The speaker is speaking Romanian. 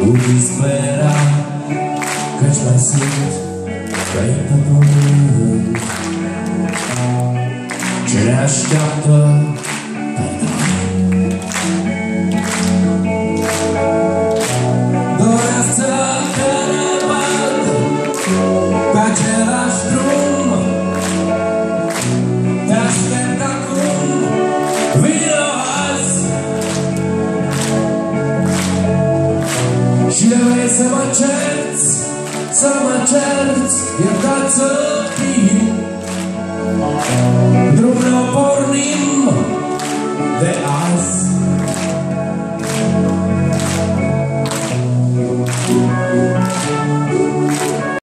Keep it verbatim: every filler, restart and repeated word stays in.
dispera, căci mai sunt căi pe pământ ce ne așteaptă